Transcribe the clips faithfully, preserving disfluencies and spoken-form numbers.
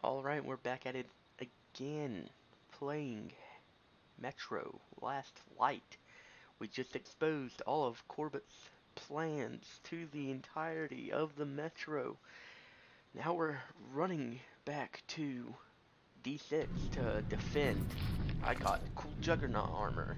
Alright, we're back at it again, playing Metro Last Light. We just exposed all of Corbett's plans to the entirety of the Metro. Now we're running back to D six to defend. I got cool Juggernaut armor.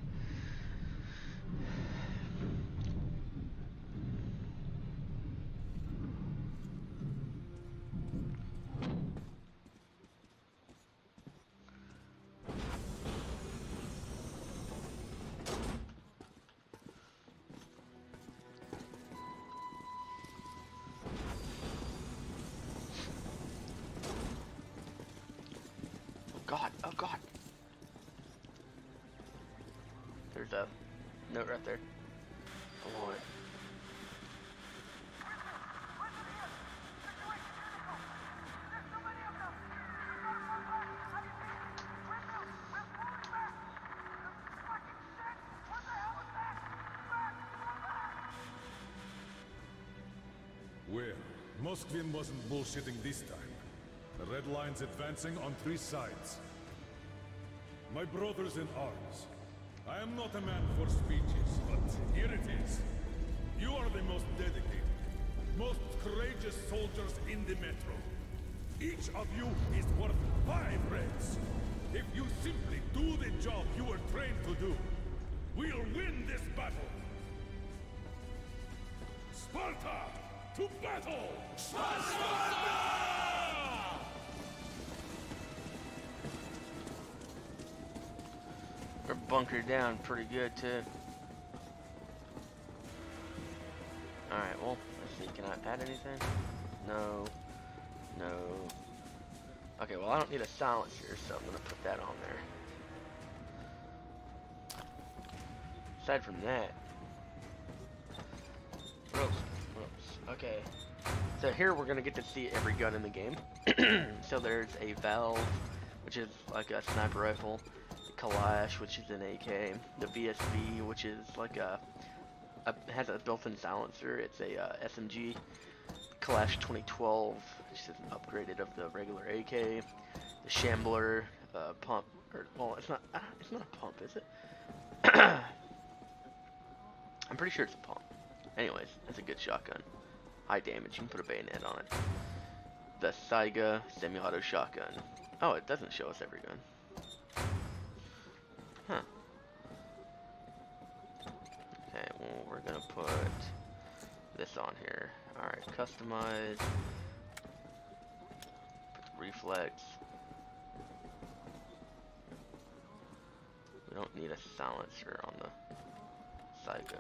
God, oh God. There's a note right there. Oh Lord. Well, Moskvin wasn't bullshitting this time. The red line's advancing on three sides. My brothers in arms, I am not a man for speeches, but here it is. You are the most dedicated, most courageous soldiers in the Metro. Each of you is worth five reds. If you simply do the job you were trained to do, we'll win this battle. Sparta! To battle! Sparta! We're bunkered down pretty good too. Alright, well, let's see, can I add anything? No. No. Okay, well I don't need a silencer, so I'm gonna put that on there. Aside from that, ropes, ropes. Okay, so here we're gonna get to see every gun in the game. So there's a Valve, which is like a sniper rifle, the Kalash, which is an A K, the V S V, which is like a, a has a built-in silencer. It's a uh, S M G, Kalash twenty twelve, which is an upgraded of the regular A K, the Shambler, uh, pump, or well, it's not, uh, it's not a pump, is it? I'm pretty sure it's a pump. Anyways, that's a good shotgun. High damage, you can put a bayonet on it. The Saiga semi-auto shotgun. Oh, it doesn't show us every gun. Huh. Okay, well, we're gonna put this on here. Alright, customize. Put the reflex. We don't need a silencer on the Saiga.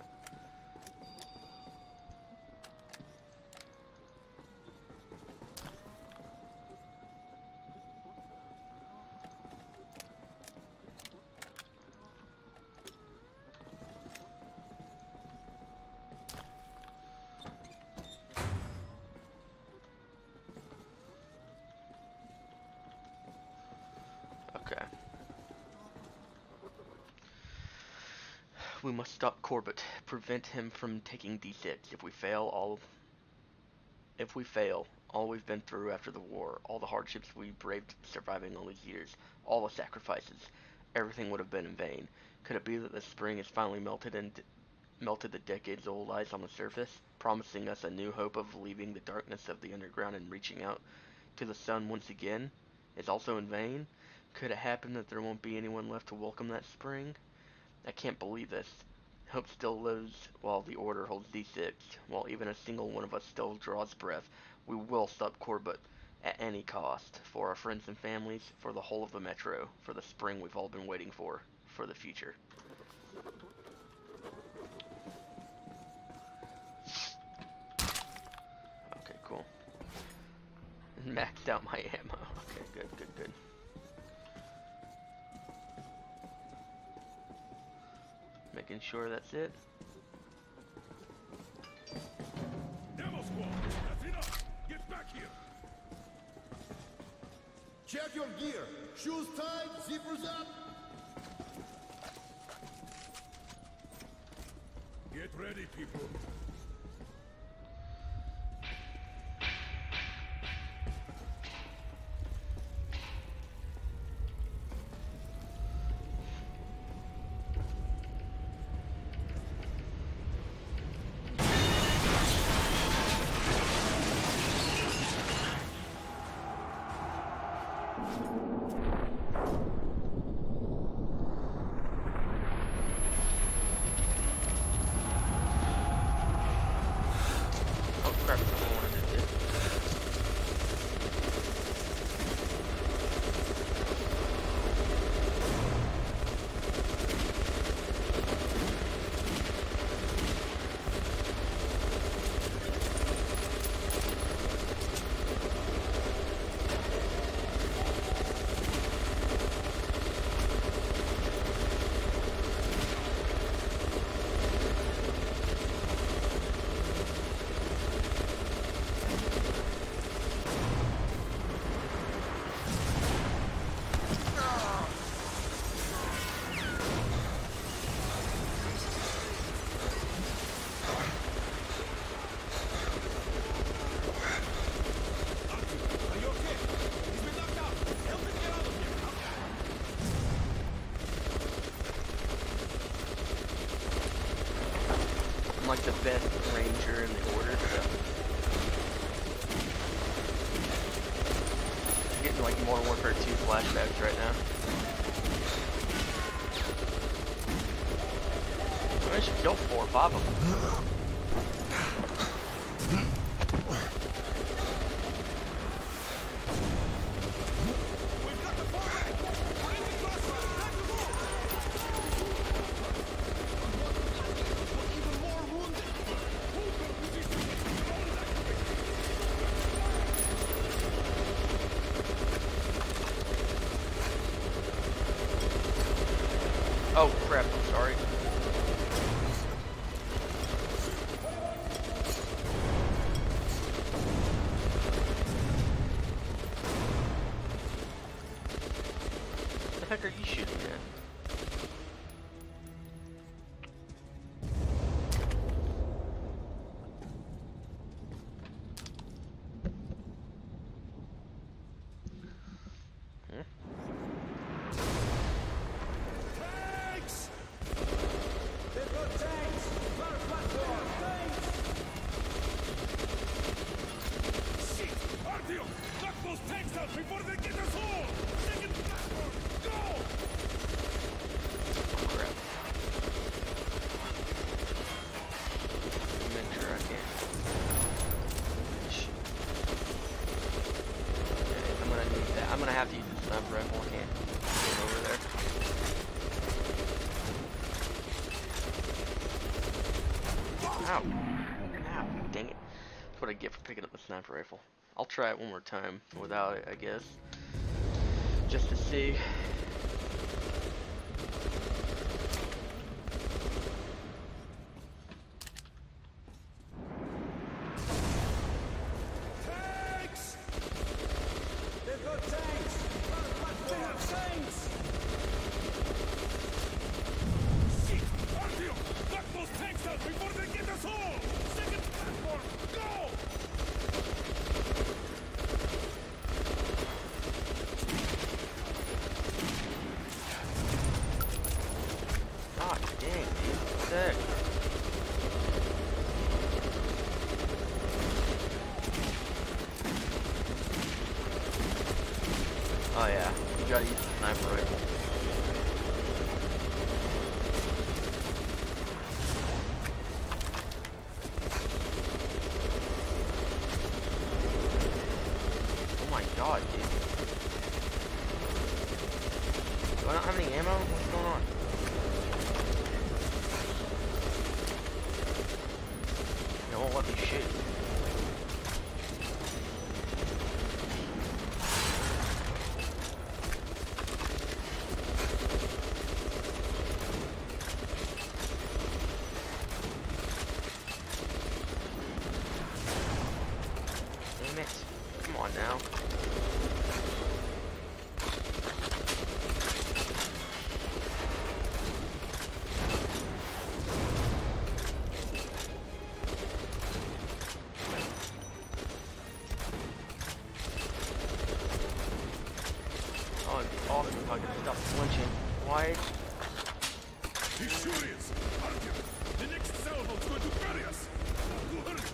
Okay. We must stop Corbett. Prevent him from taking D six. If we fail, all if we fail, all we've been through after the war, all the hardships we braved surviving all these years, all the sacrifices, everything would have been in vain. Could it be that the spring has finally melted and melted the decades-old ice on the surface, promising us a new hope of leaving the darkness of the underground and reaching out to the sun once again? Is also in vain? Could it happen that there won't be anyone left to welcome that spring? I can't believe this. Hope still lives while the Order holds D six, while even a single one of us still draws breath. We will stop Corbett at any cost, for our friends and families, for the whole of the Metro, for the spring we've all been waiting for, for the future. Okay, cool. Maxed out my ammo. Okay, good, good, good. Making sure that's it. Demo squad! That's enough! Get back here! Check your gear. Shoes tied, zippers up. Get ready, people. like the best ranger in the order, so I'm getting like Modern Warfare two flashbacks right now. I managed to kill four or five of them. Oh crap, I'm sorry. What the heck are you shooting at? Before they get us all! Second platform! Go! Oh, crap. Make sure I can. Okay, I'm gonna need that. I'm gonna have to use the sniper rifle. I can't get over there. Ow. Ow. Dang it. That's what I get for picking up the sniper rifle. I'll try it one more time without it, I guess. Just to see. Tanks! They've got tanks! They have tanks! Shit! Artyom! Knock those tanks out before they get us all! Second platform! Go! God dang, dude. Sick. Oh yeah, you gotta use the sniper rifle. Oh my god, dude. Do I not have any ammo? What's going on? It won't let me shoot. Damn it. Come on now. Oh, it'd be awesome if I could stop flinching. Why? He's furious! Artyom! The next salvo's going to bury us! Now, hurry!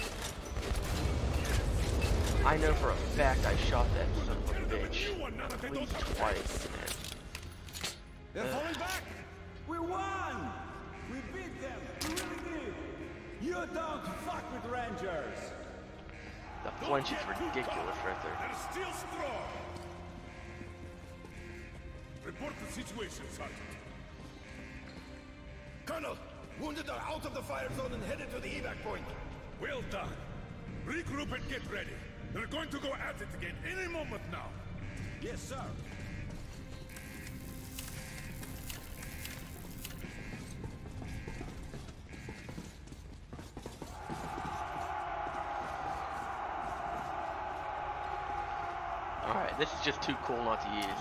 I know for a fact I shot that son of a Kill them a bitch. new one now that they At don't least have twice, tanks. man. They're Ugh. falling back! We won! We beat them! We really did! You don't fuck with Rangers! The Don't flinch is get too ridiculous cocky. right there. They're still strong! Report the situation, Sergeant. Colonel, wounded are out of the fire zone and headed to the evac point. Well done. Regroup and get ready. They're going to go at it again any moment now. Yes, sir. Alright, this is just too cool not to use.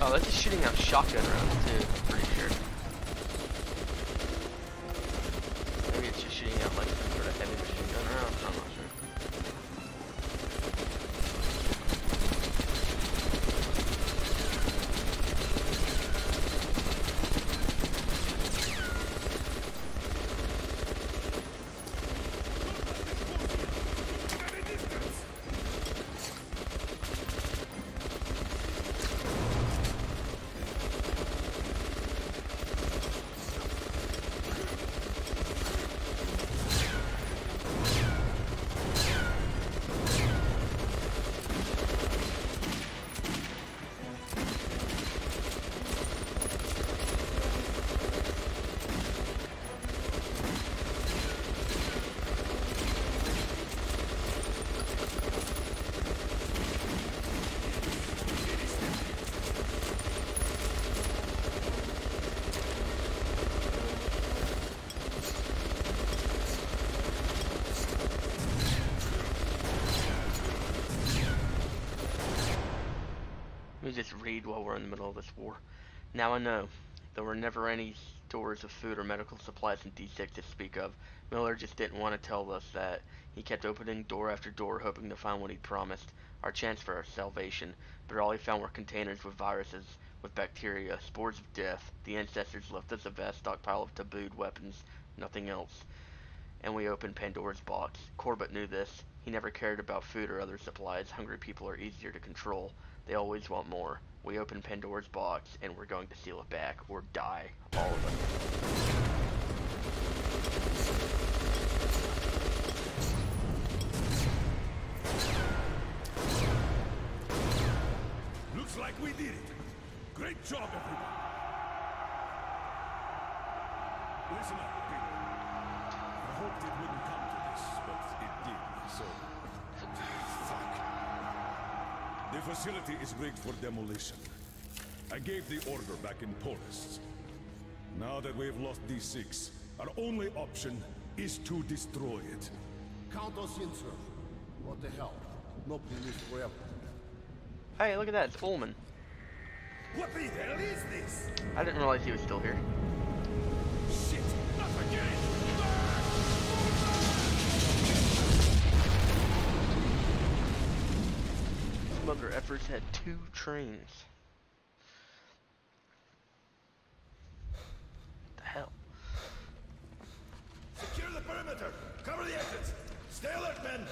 Oh, that's just shooting out shotgun rounds too, I'm pretty sure. Maybe it's just shooting out like some sort of heavy machine gun rounds, I'm not sure. Let me just read while we're in the middle of this war. Now I know. There were never any stores of food or medical supplies in D six to speak of. Miller just didn't want to tell us that. He kept opening door after door, hoping to find what he'd promised. Our chance for our salvation. But all he found were containers with viruses, with bacteria, spores of death. The ancestors left us a vast stockpile of tabooed weapons. Nothing else. And we opened Pandora's box. Corbett knew this. He never cared about food or other supplies. Hungry people are easier to control. They always want more. We opened Pandora's box, and we're going to seal it back, or die. All of us. Looks like we did it. Great job, everyone. Listen up, people. I hoped it wouldn't come to this, but it did, so... Fuck. The facility is rigged for demolition. I gave the order back in Polis. Now that we've lost D six, our only option is to destroy it. Count us in, sir. What the hell? Nobody lives forever. Hey, look at that. It's Ullman. What the hell is this? I didn't realize he was still here. Shit! Not again! Smuggler efforts had two trains. What the hell? Secure the perimeter! Cover the exits! Stay alert, men!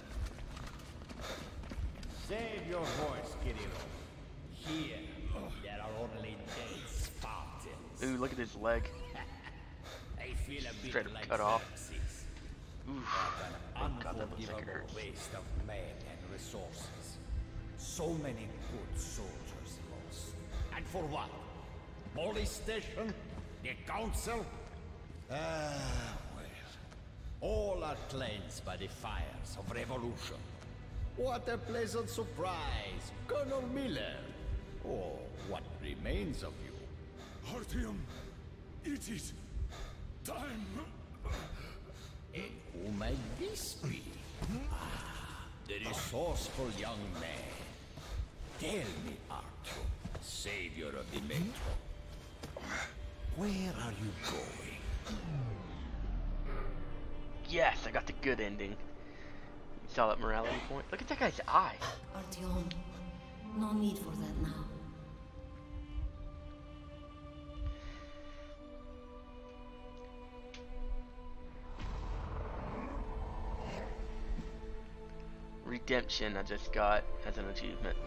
Save your voice, Kirillov. Here, there are only dead Spartans. Ooh, look at his leg. I feel a bit Straight up like cut off. Xerxes. Oof. What an God, that looks like it unforgivable hurts. waste of men and resources. So many good soldiers lost. And for what? Police station? The council? Ah, well. All are cleansed by the fires of revolution. What a pleasant surprise, Colonel Miller. Or what remains of you. Artyom, it is time. And who might this be? Ah, the resourceful young man. Tell me, Artyom, savior of the Metro. Where are you going? Yes, I got the good ending. You saw that morality point? Look at that guy's eye. Artyom, no need for that now. Redemption I just got as an achievement.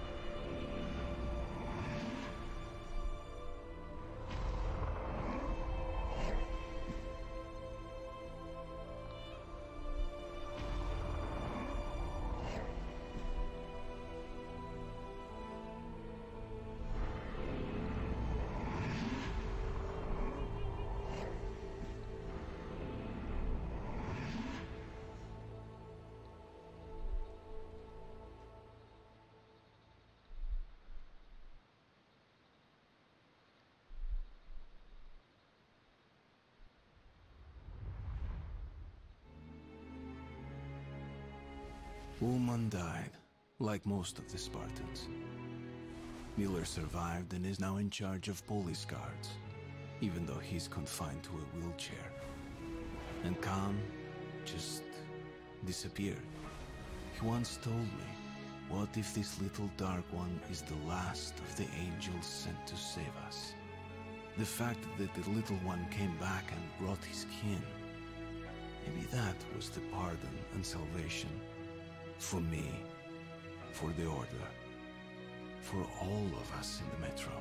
Ullman died, like most of the Spartans. Miller survived and is now in charge of police guards, even though he's confined to a wheelchair. And Khan just disappeared. He once told me, what if this little dark one is the last of the angels sent to save us? The fact that the little one came back and brought his kin, maybe that was the pardon and salvation for me, for the Order, for all of us in the Metro.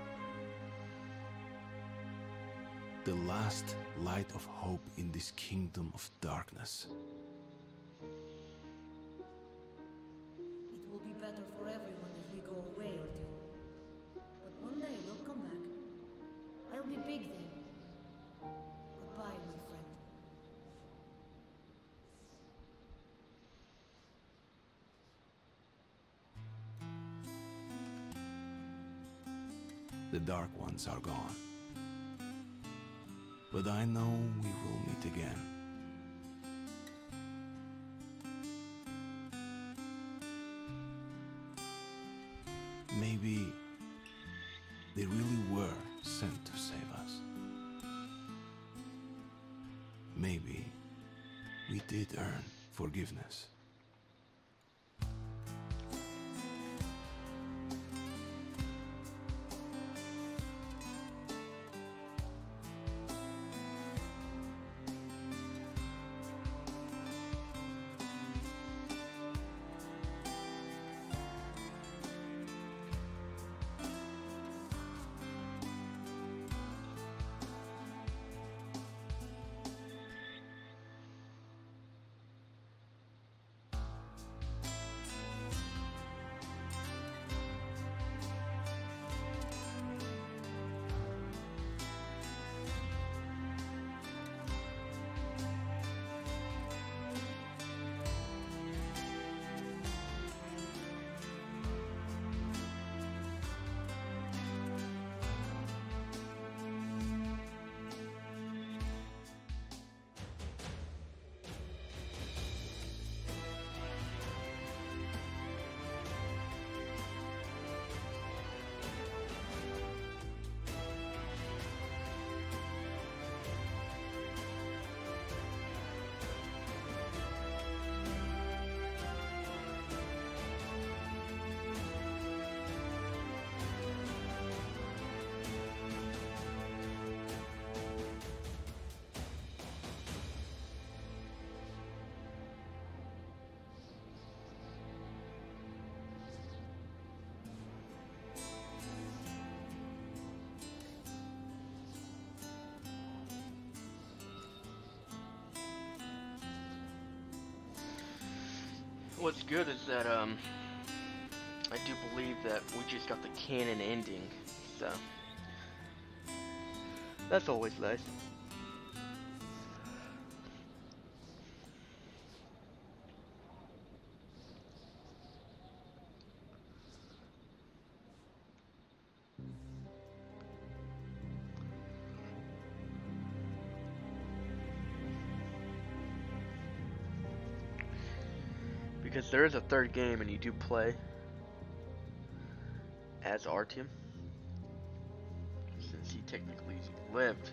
The last light of hope in this kingdom of darkness. It will be better for everyone if we go away, Artyom. But one day we'll come back. I'll be big then. Goodbye, my friend. The Dark Ones are gone. But I know we will meet again. Maybe they really were sent to save us. Maybe we did earn forgiveness. What's good is that um, I do believe that we just got the canon ending, so that's always nice. Because there is a third game and you do play as Artyom, since he technically lived.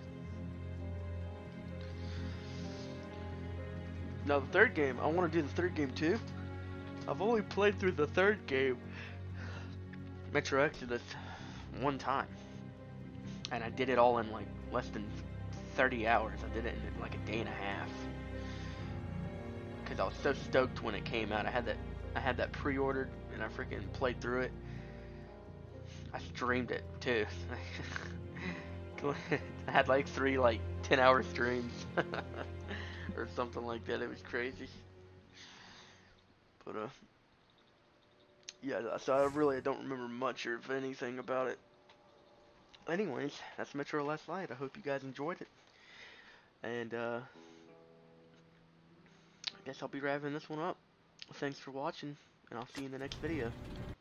Now the third game, I want to do the third game too. I've only played through the third game, Metro Exodus, one time. And I did it all in like less than thirty hours. I did it in like a day and a half. Because I was so stoked when it came out. I had that I had that pre-ordered and I freaking played through it. I streamed it too. I had like three like ten hour streams or something like that. It was crazy. But uh yeah, so I really don't remember much or if anything about it. Anyways, that's Metro Last Light. I hope you guys enjoyed it. And uh I guess I'll be wrapping this one up. Thanks for watching, and I'll see you in the next video.